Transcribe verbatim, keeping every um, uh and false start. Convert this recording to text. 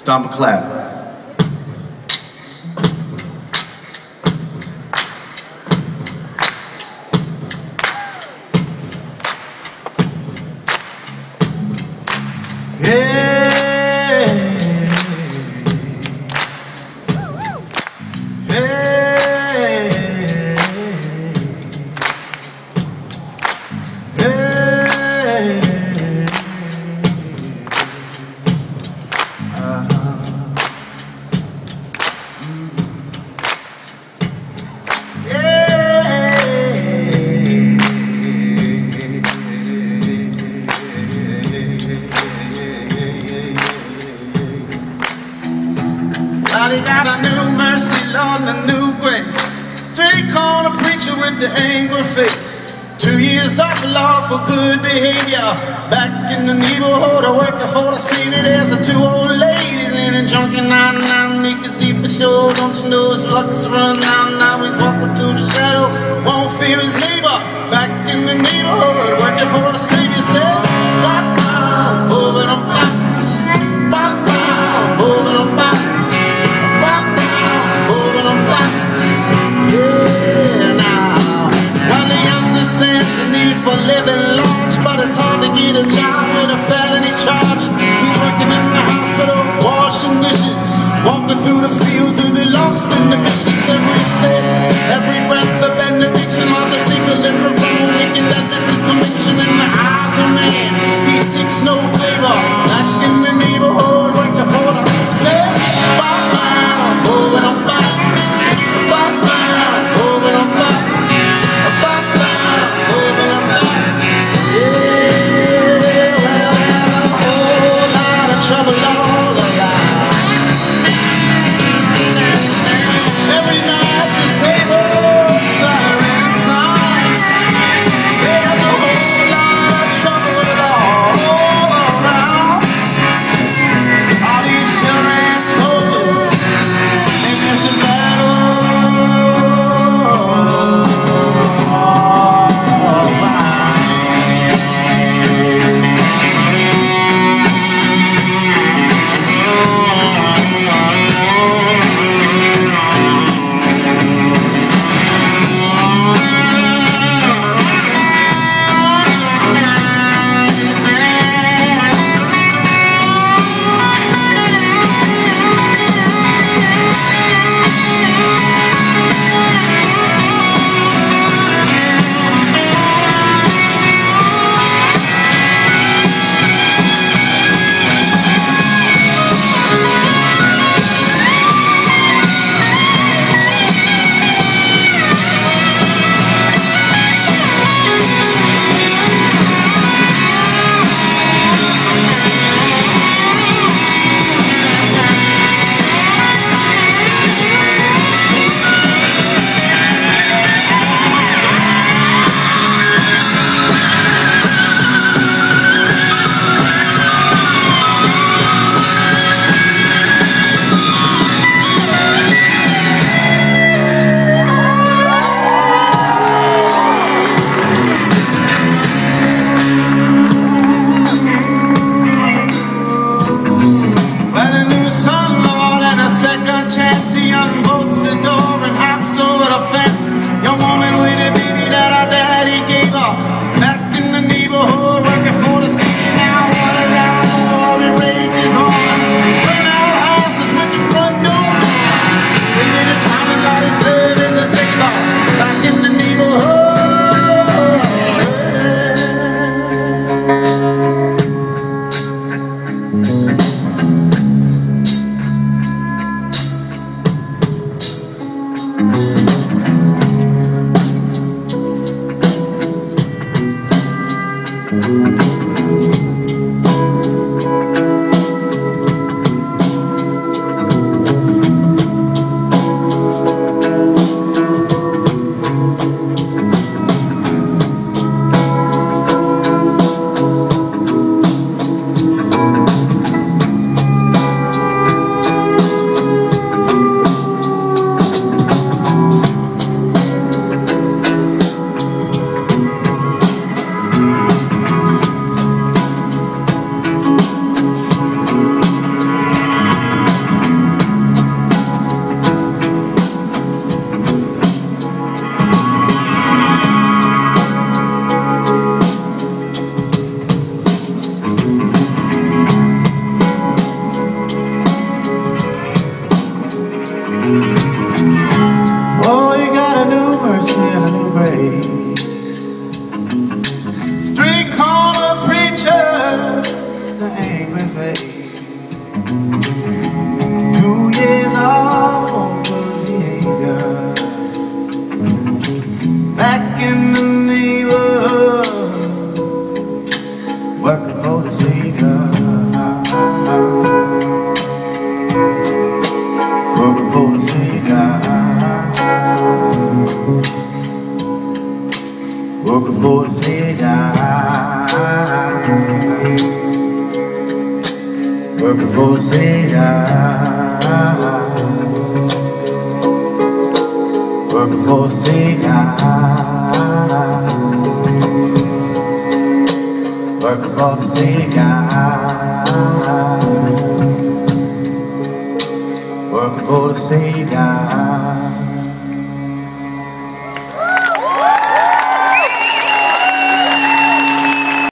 Stomp a clap. He got a new mercy, Lord, and a new grace. Straight corner preacher with the angry face. Two years off the law for good behavior. Back in the neighborhood, I working for the Savior. There's a two old ladies in a junkie nine nine. He can see for sure, don't you know his luck is run down. Now he's walking through the shadow, won't fear his neighbor. Back in the neighborhood, working for the Savior. Said, bop, bop, over them bop. Bop, bop, over them bop. For living large, but it's hard to get a job with a felony charge. He's working in the hospital, washing dishes, walking through the fields to the lost in the vicious. Every step, every breath of benediction, all the seek deliverance from a wicked that this is conviction in the eyes of man. He seeks no favor. Back in the neighborhood, working for the say, bop, bop, over them bop, bop, bop, over them bop, bop, bop, over them bop. Trouble all around. working for the Savior, working for the Savior, working for the Savior, working for the Savior, working for the Savior.